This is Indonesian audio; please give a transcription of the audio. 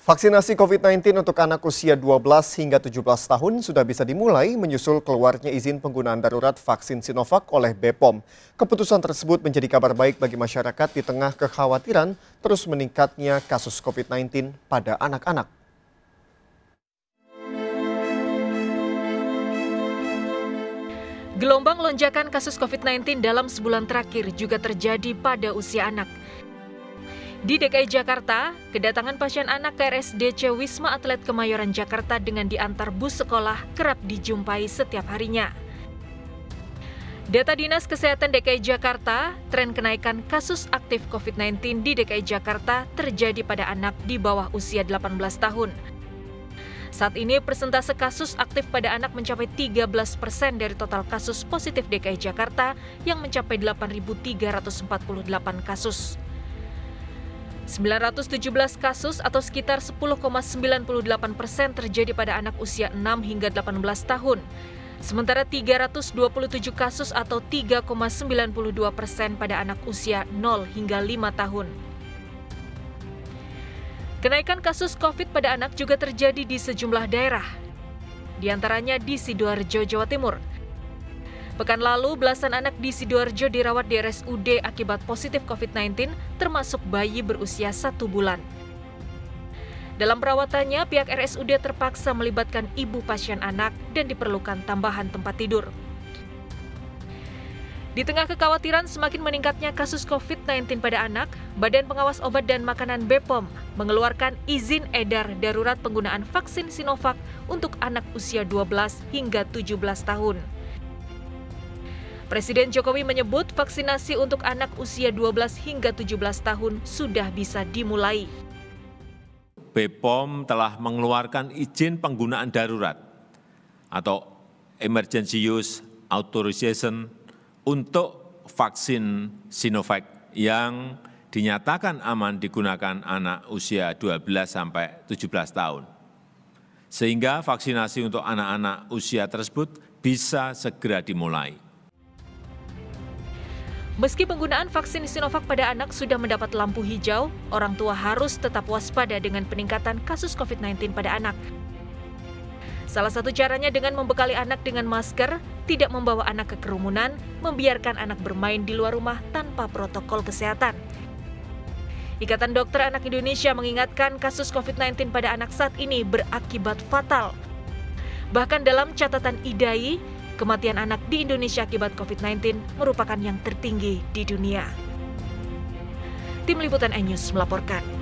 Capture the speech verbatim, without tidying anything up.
Vaksinasi covid sembilan belas untuk anak usia dua belas hingga tujuh belas tahun sudah bisa dimulai menyusul keluarnya izin penggunaan darurat vaksin Sinovac oleh B P O M. Keputusan tersebut menjadi kabar baik bagi masyarakat di tengah kekhawatiran terus meningkatnya kasus covid sembilan belas pada anak-anak. Gelombang lonjakan kasus covid sembilan belas dalam sebulan terakhir juga terjadi pada usia anak. Di D K I Jakarta, kedatangan pasien anak ke R S D C Wisma Atlet Kemayoran Jakarta dengan diantar bus sekolah kerap dijumpai setiap harinya. Data Dinas Kesehatan D K I Jakarta, tren kenaikan kasus aktif covid sembilan belas di D K I Jakarta terjadi pada anak di bawah usia delapan belas tahun. Saat ini persentase kasus aktif pada anak mencapai tiga belas persen dari total kasus positif D K I Jakarta yang mencapai delapan ribu tiga ratus empat puluh delapan kasus. sembilan ratus tujuh belas kasus atau sekitar sepuluh koma sembilan delapan persen terjadi pada anak usia enam hingga delapan belas tahun. Sementara tiga ratus dua puluh tujuh kasus atau tiga koma sembilan dua persen pada anak usia nol hingga lima tahun. Kenaikan kasus COVID pada anak juga terjadi di sejumlah daerah, di antaranya di Sidoarjo, Jawa Timur. Pekan lalu, belasan anak di Sidoarjo dirawat di R S U D akibat positif covid sembilan belas, termasuk bayi berusia satu bulan. Dalam perawatannya, pihak R S U D terpaksa melibatkan ibu pasien anak dan diperlukan tambahan tempat tidur. Di tengah kekhawatiran semakin meningkatnya kasus covid sembilan belas pada anak, Badan Pengawas Obat dan Makanan B P O M mengeluarkan izin edar darurat penggunaan vaksin Sinovac untuk anak usia dua belas hingga tujuh belas tahun. Presiden Jokowi menyebut vaksinasi untuk anak usia dua belas hingga tujuh belas tahun sudah bisa dimulai. B P O M telah mengeluarkan izin penggunaan darurat atau Emergency Use Authorization untuk vaksin Sinovac yang dinyatakan aman digunakan anak usia dua belas sampai tujuh belas tahun. Sehingga vaksinasi untuk anak-anak usia tersebut bisa segera dimulai. Meski penggunaan vaksin Sinovac pada anak sudah mendapat lampu hijau, orang tua harus tetap waspada dengan peningkatan kasus covid sembilan belas pada anak. Salah satu caranya dengan membekali anak dengan masker, tidak membawa anak ke kerumunan, membiarkan anak bermain di luar rumah tanpa protokol kesehatan. Ikatan Dokter Anak Indonesia mengingatkan kasus covid sembilan belas pada anak saat ini berakibat fatal. Bahkan dalam catatan I D A I, kematian anak di Indonesia akibat covid sembilan belas merupakan yang tertinggi di dunia. Tim Liputan iNews melaporkan.